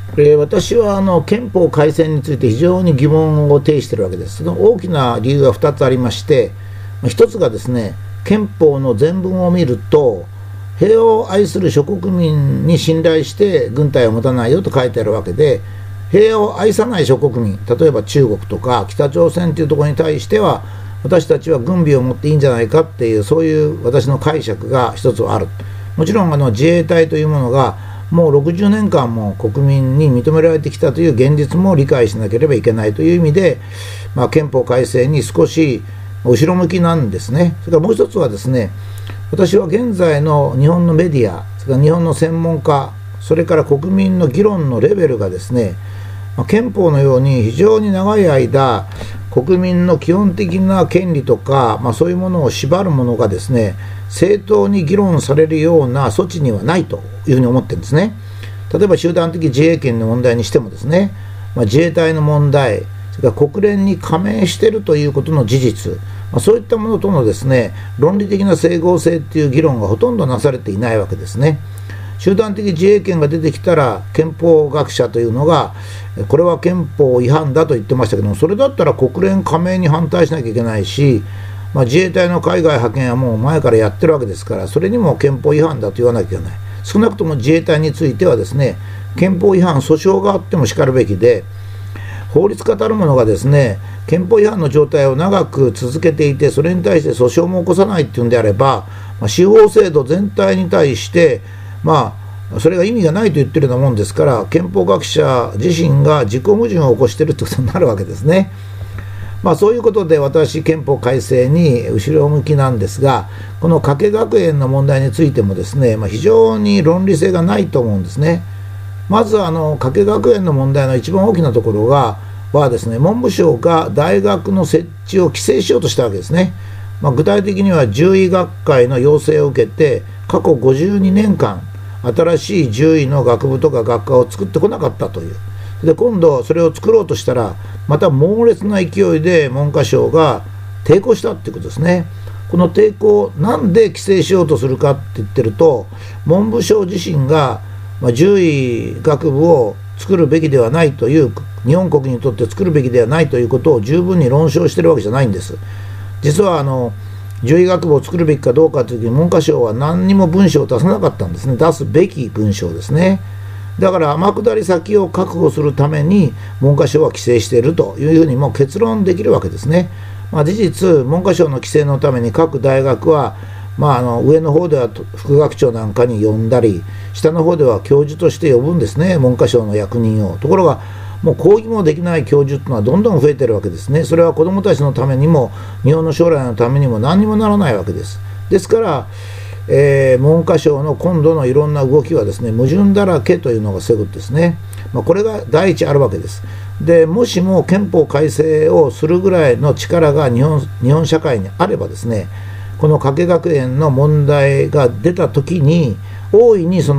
私は憲法改正について非常に疑問を呈しているわけです。その大きな理由が2つありまして、1つがですね、憲法の全文を見ると、平和を愛する諸国民に信頼して軍隊を持たないよと書いてあるわけで、平和を愛さない諸国民、例えば中国とか北朝鮮というところに対しては、私たちは軍備を持っていいんじゃないかっていう、そういう私の解釈が一つある。もちろん自衛隊というものがもう60年間も国民に認められてきたという現実も理解しなければいけないという意味で、憲法改正に少し後ろ向きなんですね。それからもう一つはですね、私は現在の日本のメディア、それから日本の専門家、それから国民の議論のレベルがですね、憲法のように非常に長い間国民の基本的な権利とか、そういうものを縛るものがですね、正当に議論されるような措置にはないというふうに思ってるんですね。例えば集団的自衛権の問題にしてもですね、自衛隊の問題、それから国連に加盟しているということの事実、そういったものとのですね、論理的な整合性という議論がほとんどなされていないわけですね。集団的自衛権が出てきたら憲法学者というのがこれは憲法違反だと言ってましたけども、それだったら国連加盟に反対しなきゃいけないし、自衛隊の海外派遣はもう前からやってるわけですから、それにも憲法違反だと言わなきゃいけない。少なくとも自衛隊についてはですね、憲法違反訴訟があってもしかるべきで、法律家たる者がですね、憲法違反の状態を長く続けていて、それに対して訴訟も起こさないっていうんであれば、司法制度全体に対してそれが意味がないと言ってるようなもんですから、憲法学者自身が自己矛盾を起こしているということになるわけですね。そういうことで私、憲法改正に後ろ向きなんですが、この加計学園の問題についてもですね、非常に論理性がないと思うんですね。まず加計学園の問題の一番大きなところはですね、文部省が大学の設置を規制しようとしたわけですね。具体的には獣医学会の要請を受けて、過去52年間新しい獣医の学部とか学科を作ってこなかったという。で今度それを作ろうとしたら、また猛烈な勢いで文科省が抵抗したっていうことですね。この抵抗、なんで規制しようとするかって言ってると、文部省自身が獣医学部を作るべきではないという、日本国にとって作るべきではないということを十分に論証しているわけじゃないんです。実は獣医学部を作るべきかどうかという時に文科省は何にも文章を出さなかったんですね。出すべき文章ですね。だから天下り先を確保するために文科省は規制しているというふうにも結論できるわけですね。事実文科省の規制のために各大学は上の方では副学長なんかに呼んだり、下の方では教授として呼ぶんですね、文科省の役人を。ところがもう講義もできない教授というのはどんどん増えているわけですね。それは子どもたちのためにも日本の将来のためにも何にもならないわけです。ですから、文科省の今度のいろんな動きはですね、矛盾だらけというのがそういうことですね。これが第一あるわけです。でもしも憲法改正をするぐらいの力が日本社会にあればですね、この加計学園の問題が出たときに大いに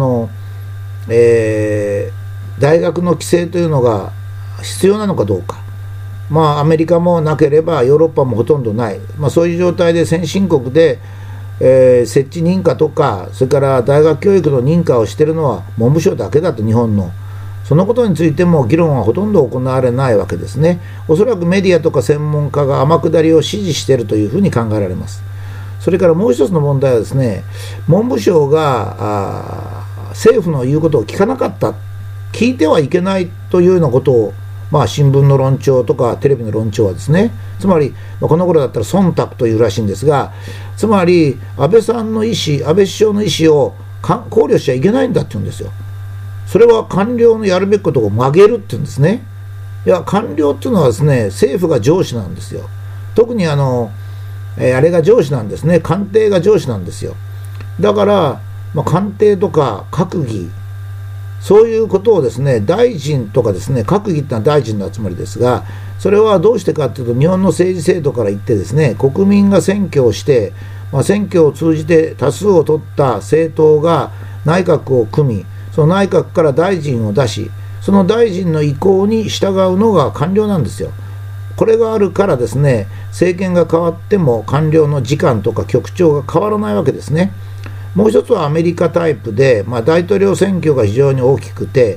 大学の規制というのが必要なのかどうか、アメリカもなければヨーロッパもほとんどない、そういう状態で先進国で、設置認可とか、それから大学教育の認可をしているのは文部省だけだと、日本のそのことについても議論はほとんど行われないわけですね。おそらくメディアとか専門家が天下りを支持しているというふうに考えられます。それからもう一つの問題はですね、文部省が政府の言うことを聞かなかった、聞いてはいけないというようなことを、新聞の論調とかテレビの論調はですね、つまり、この頃だったら忖度というらしいんですが、つまり安倍さんの意思、安倍首相の意思を考慮しちゃいけないんだって言うんですよ。それは官僚のやるべきことを曲げるって言うんですね。いや、官僚っていうのはですね、政府が上司なんですよ。特にあれが上司なんですね。官邸が上司なんですよ。だから、官邸とか閣議、そういうことをですね、大臣とかですね、閣議ってのは大臣の集まりですが、それはどうしてかというと、日本の政治制度から言ってですね、国民が選挙をして、選挙を通じて多数を取った政党が内閣を組み、その内閣から大臣を出し、その大臣の意向に従うのが官僚なんですよ。これがあるからですね、政権が変わっても官僚の次官とか局長が変わらないわけですね。もう一つはアメリカタイプで、大統領選挙が非常に大きくて、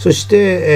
そして、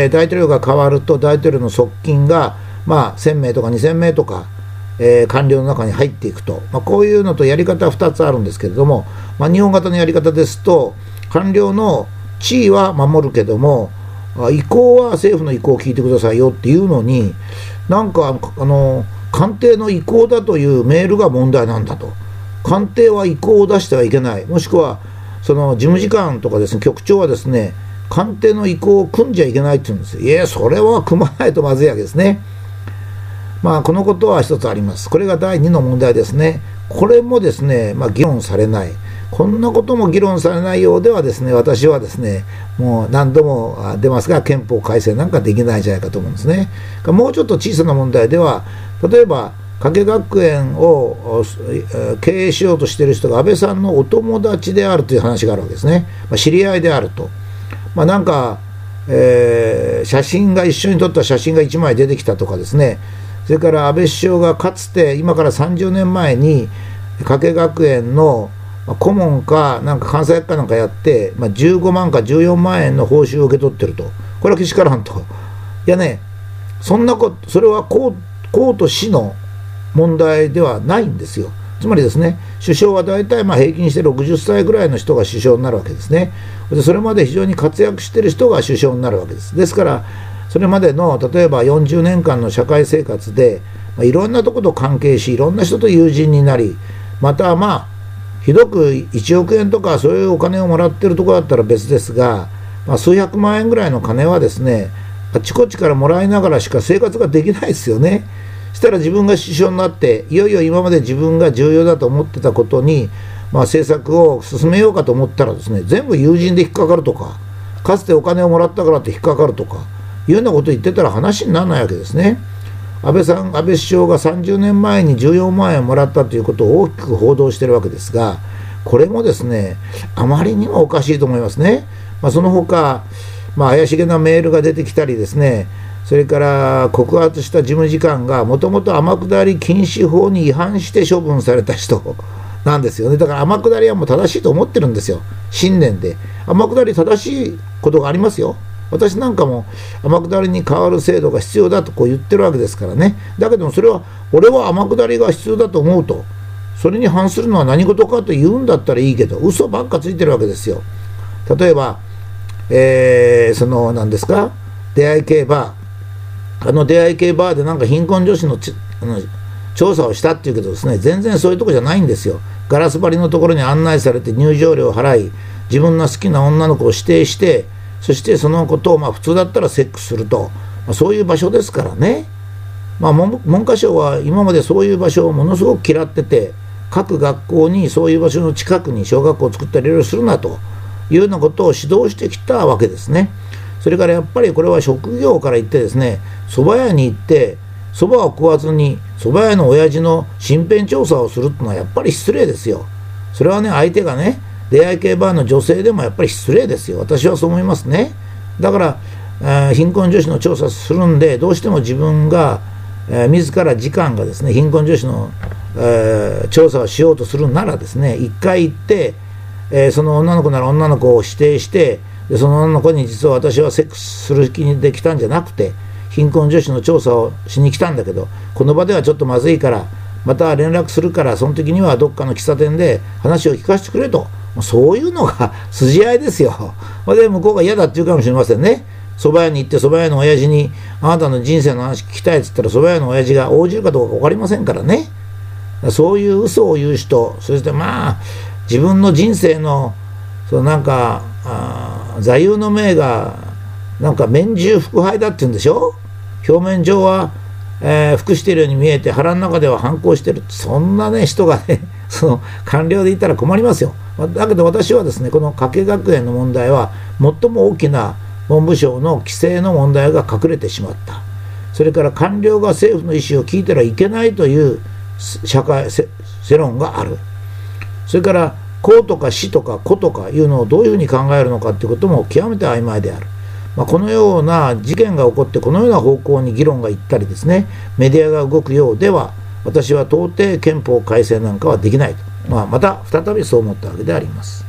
大統領が変わると大統領の側近が、1000名とか2000名とか、官僚の中に入っていくと、こういうのとやり方は2つあるんですけれども、日本型のやり方ですと官僚の地位は守るけども、意向は政府の意向を聞いてくださいよっていうのに、なんか官邸の意向だというメールが問題なんだと。官邸は意向を出してはいけない、もしくはその事務次官とかですね、局長はですね、官邸の意向を組んじゃいけないって言うんですよ。いや、それは組まないとまずいわけですね。このことは一つあります。これが第2の問題ですね。これもですね、議論されない。こんなことも議論されないようではですね、私はですね、もう何度も出ますが、憲法改正なんかできないんじゃないかと思うんですね。もうちょっと小さな問題では、例えば、加計学園を経営しようとしている人が安倍さんのお友達であるという話があるわけですね。知り合いであると。なんか、写真が一緒に撮った写真が1枚出てきたとかですね、それから安倍首相がかつて今から30年前に加計学園の顧問かなんか監査役かなんかやって、15万か14万円の報酬を受け取ってると。これはけしからんと。いやね、そんなこと、それは公と私の問題ではないんですよ。つまりですね、首相は大体平均して60歳ぐらいの人が首相になるわけですね。でそれまで非常に活躍している人が首相になるわけです。ですからそれまでの例えば40年間の社会生活で、いろんなところと関係し、いろんな人と友人になり、またひどく1億円とかそういうお金をもらっているところだったら別ですが、数百万円ぐらいの金はですね、あちこちからもらいながらしか生活ができないですよね。したら自分が首相になって、いよいよ今まで自分が重要だと思ってたことに、政策を進めようかと思ったらですね、全部友人で引っかかるとか、かつてお金をもらったからって引っかかるとかいうようなことを言ってたら話にならないわけですね。安倍首相が30年前に14万円もらったということを大きく報道しているわけですが、これもですね、あまりにもおかしいと思いますね。その他、怪しげなメールが出てきたりですね、それから告発した事務次官がもともと天下り禁止法に違反して処分された人なんですよね。だから天下りはもう正しいと思ってるんですよ、信念で。天下り正しいことがありますよ。私なんかも天下りに代わる制度が必要だと言ってるわけですからね。だけどもそれは、俺は天下りが必要だと思うと、それに反するのは何事かと言うんだったらいいけど、嘘ばっかついてるわけですよ。例えば、何ですか、出会い系バー、出会い系バーでなんか貧困女子の調査をしたっていうけどですね、全然そういうとこじゃないんですよ。ガラス張りのところに案内されて入場料を払い、自分の好きな女の子を指定して、そしてそのことを普通だったらセックスすると、そういう場所ですからね。文科省は今までそういう場所をものすごく嫌ってて、各学校にそういう場所の近くに小学校を作ったりいろいろするなというようなことを指導してきたわけですね。それからやっぱりこれは職業から言ってですね、蕎麦屋に行って蕎麦を食わずに蕎麦屋の親父の身辺調査をするってのはやっぱり失礼ですよ。それはね、相手がね、出会い系バーの女性でもやっぱり失礼ですよ。私はそう思いますね。だから貧困女子の調査するんで、どうしても自分が自ら時間がですね、貧困女子の調査をしようとするならですね、一回行って、その女の子なら女の子を指定して、でその女の子に実は私はセックスする気で来たんじゃなくて、貧困女子の調査をしに来たんだけど、この場ではちょっとまずいからまた連絡するから、その時にはどっかの喫茶店で話を聞かせてくれと、そういうのが筋合いですよ。で向こうが嫌だって言うかもしれませんね。蕎麦屋に行って蕎麦屋の親父にあなたの人生の話聞きたいって言ったら、蕎麦屋の親父が応じるかどうか分かりませんからね。そういう嘘を言う人、そして自分の人生のなんか座右の銘がなんか面従腹背だって言うんでしょ。表面上は、服しているように見えて腹の中では反抗してる、そんなね人がね官僚でいたら困りますよ。だけど私はですね、この加計学園の問題は最も大きな文部省の規制の問題が隠れてしまった。それから官僚が政府の意思を聞いてはいけないという社会世論がある。それから公とか私とか個とかいうのをどういうふうに考えるのかということも極めて曖昧である。このような事件が起こってこのような方向に議論がいったりですね、メディアが動くようでは、私は到底憲法改正なんかはできないと、また再びそう思ったわけであります。